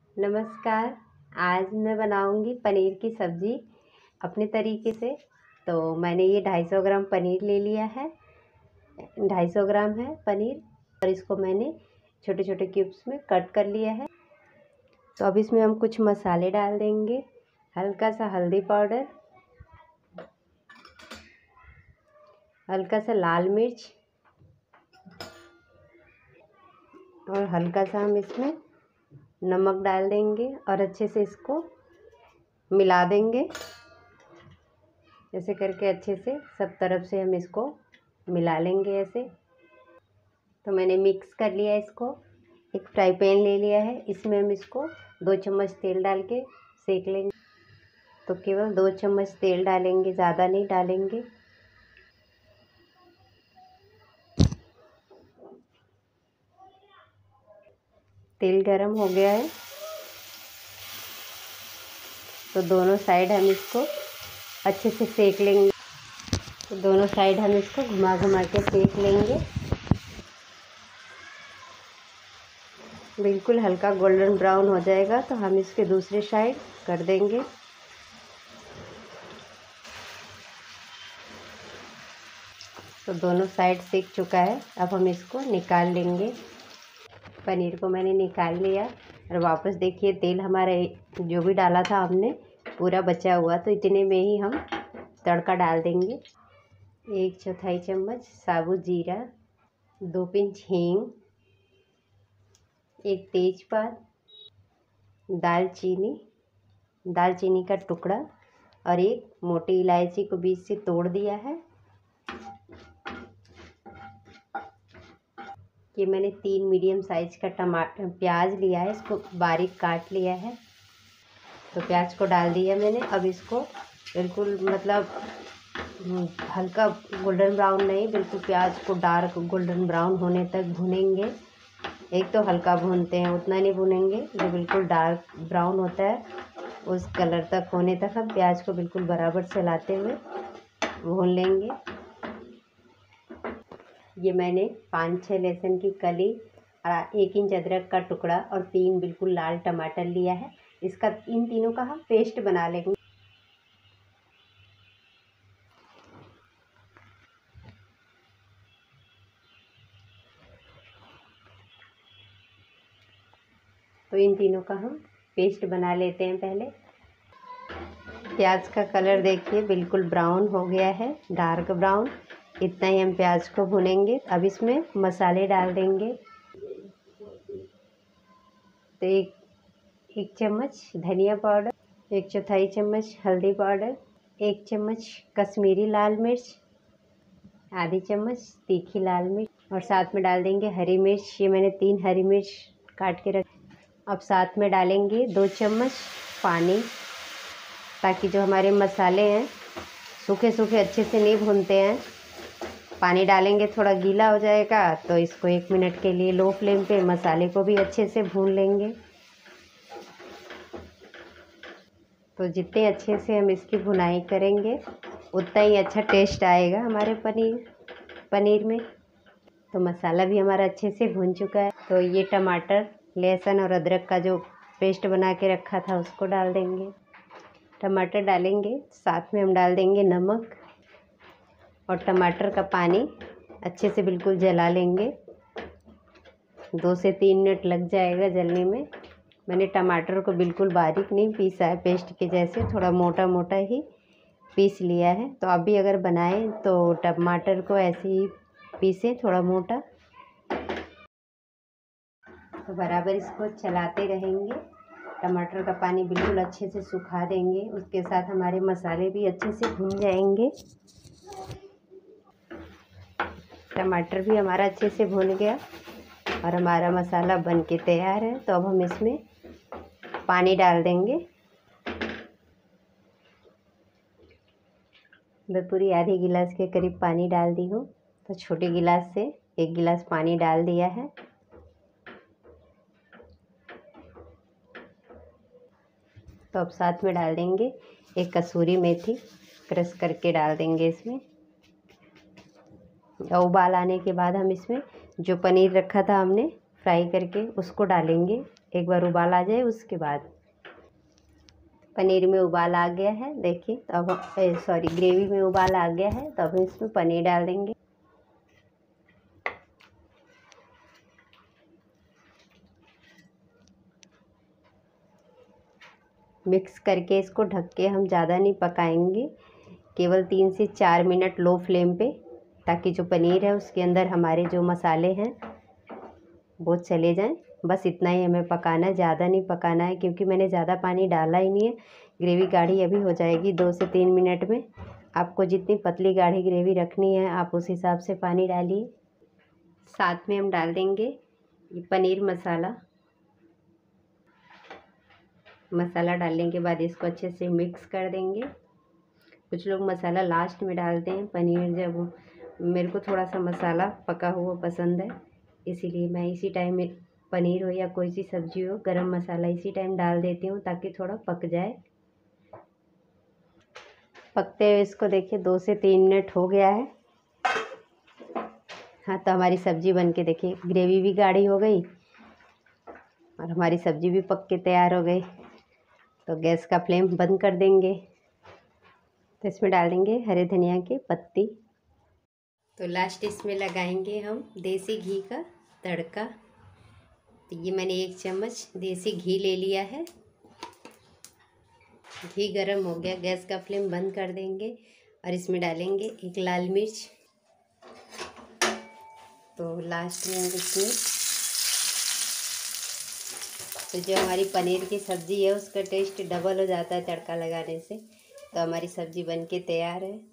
नमस्कार। आज मैं बनाऊंगी पनीर की सब्ज़ी अपने तरीके से। तो मैंने ये 250 ग्राम पनीर ले लिया है। 250 ग्राम है पनीर और इसको मैंने छोटे छोटे क्यूब्स में कट कर लिया है। तो अब इसमें हम कुछ मसाले डाल देंगे। हल्का सा हल्दी पाउडर, हल्का सा लाल मिर्च और हल्का सा हम इसमें नमक डाल देंगे और अच्छे से इसको मिला देंगे। ऐसे करके अच्छे से सब तरफ से हम इसको मिला लेंगे ऐसे। तो मैंने मिक्स कर लिया इसको। एक फ्राई पैन ले लिया है, इसमें हम इसको 2 चम्मच तेल डाल के सेक लेंगे। तो केवल 2 चम्मच तेल डालेंगे, ज़्यादा नहीं डालेंगे। तेल गरम हो गया है तो दोनों साइड हम इसको अच्छे से सेक लेंगे। तो दोनों साइड हम इसको घुमा घुमा के सेक लेंगे। बिल्कुल हल्का गोल्डन ब्राउन हो जाएगा तो हम इसके दूसरे साइड कर देंगे। तो दोनों साइड सेक चुका है, अब हम इसको निकाल लेंगे। पनीर को मैंने निकाल लिया और वापस देखिए तेल हमारा जो भी डाला था हमने पूरा बचा हुआ। तो इतने में ही हम तड़का डाल देंगे। 1/4 चम्मच साबुत जीरा, 2 पिंच हींग, 1 तेजपात, दालचीनी का टुकड़ा और 1 मोटी इलायची को बीच से तोड़ दिया है। ये मैंने 3 मीडियम साइज का प्याज लिया है, इसको बारीक काट लिया है। तो प्याज को डाल दिया मैंने। अब इसको बिल्कुल हल्का गोल्डन ब्राउन नहीं, बिल्कुल प्याज को डार्क गोल्डन ब्राउन होने तक भुनेंगे। एक तो हल्का भूनते हैं, उतना नहीं भुनेंगे। जो बिल्कुल डार्क ब्राउन होता है उस कलर तक होने तक हम प्याज को बिल्कुल बराबर चलाते हुए भून लेंगे। ये मैंने 5-6 लहसुन की कली, 1 इंच अदरक का टुकड़ा और 3 बिल्कुल लाल टमाटर लिया है। इन तीनों का हम पेस्ट बना लेंगे। तो इन तीनों का हम पेस्ट बना लेते हैं पहले। प्याज का कलर देखिए बिल्कुल ब्राउन हो गया है, डार्क ब्राउन। इतना ही हम प्याज को भुनेंगे। अब इसमें मसाले डाल देंगे। तो एक चम्मच धनिया पाउडर, 1/4 चम्मच हल्दी पाउडर, 1 चम्मच कश्मीरी लाल मिर्च, आधी चम्मच तीखी लाल मिर्च और साथ में डाल देंगे हरी मिर्च। ये मैंने 3 हरी मिर्च काट के रखी। अब साथ में डालेंगे 2 चम्मच पानी, ताकि जो हमारे मसाले हैं सूखे सूखे अच्छे से नहीं भूनते हैं। पानी डालेंगे थोड़ा गीला हो जाएगा। तो इसको 1 मिनट के लिए लो फ्लेम पे मसाले को भी अच्छे से भून लेंगे। तो जितने अच्छे से हम इसकी भुनाई करेंगे उतना ही अच्छा टेस्ट आएगा हमारे पनीर में। तो मसाला भी हमारा अच्छे से भुन चुका है। तो ये टमाटर, लहसुन और अदरक का जो पेस्ट बना के रखा था उसको डाल देंगे। टमाटर डालेंगे, साथ में हम डाल देंगे नमक और टमाटर का पानी अच्छे से बिल्कुल जला लेंगे। 2 से 3 मिनट लग जाएगा जलने में। मैंने टमाटर को बिल्कुल बारीक नहीं पीसा है, पेस्ट के जैसे थोड़ा मोटा मोटा ही पीस लिया है। तो आप भी अगर बनाएं तो टमाटर को ऐसे ही पीसें, थोड़ा मोटा। तो बराबर इसको चलाते रहेंगे। टमाटर का पानी बिल्कुल अच्छे से सुखा देंगे, उसके साथ हमारे मसाले भी अच्छे से भुन जाएंगे। टमाटर भी हमारा अच्छे से भुन गया और हमारा मसाला बन के तैयार है। तो अब हम इसमें पानी डाल देंगे। मैं पूरी आधी गिलास के करीब पानी डाल दी हूँ। तो छोटे गिलास से 1 गिलास पानी डाल दिया है। तो अब साथ में डाल देंगे 1 कसूरी मेथी, क्रश करके डाल देंगे इसमें। उबाल आने के बाद हम इसमें जो पनीर रखा था हमने फ्राई करके उसको डालेंगे। एक बार उबाल आ जाए उसके बाद। पनीर में उबाल आ गया है, देखिए। तो अब ग्रेवी में उबाल आ गया है, तो अब इसमें पनीर डाल देंगे। मिक्स करके इसको ढक के हम ज़्यादा नहीं पकाएंगे, केवल 3 से 4 मिनट लो फ्लेम पे, ताकि जो पनीर है उसके अंदर हमारे जो मसाले हैं वो चले जाएं। बस इतना ही हमें पकाना है, ज़्यादा नहीं पकाना है, क्योंकि मैंने ज़्यादा पानी डाला ही नहीं है। ग्रेवी गाढ़ी अभी हो जाएगी 2 से 3 मिनट में। आपको जितनी पतली गाढ़ी ग्रेवी रखनी है आप उस हिसाब से पानी डालिए। साथ में हम डाल देंगे ये पनीर मसाला। मसाला डालने के बाद इसको अच्छे से मिक्स कर देंगे। कुछ लोग मसाला लास्ट में डालते हैं पनीर जब, मेरे को थोड़ा सा मसाला पका हुआ पसंद है, इसीलिए मैं इसी टाइम में पनीर हो या कोई सी सब्जी हो गरम मसाला इसी टाइम डाल देती हूँ, ताकि थोड़ा पक जाए। पकते हुए इसको देखिए 2 से 3 मिनट हो गया है। हाँ, तो हमारी सब्जी बन के देखिए ग्रेवी भी गाढ़ी हो गई और हमारी सब्जी भी पक के तैयार हो गई। तो गैस का फ्लेम बंद कर देंगे। तो इसमें डाल देंगे हरे धनिया की पत्ती। तो लास्ट इसमें लगाएंगे हम देसी घी का तड़का। तो ये मैंने 1 चम्मच देसी घी ले लिया है। घी गरम हो गया, गैस का फ्लेम बंद कर देंगे और इसमें डालेंगे 1 लाल मिर्च। तो लास्ट में इसमें तो जो हमारी पनीर की सब्ज़ी है उसका टेस्ट डबल हो जाता है तड़का लगाने से। तो हमारी सब्ज़ी बन के तैयार है।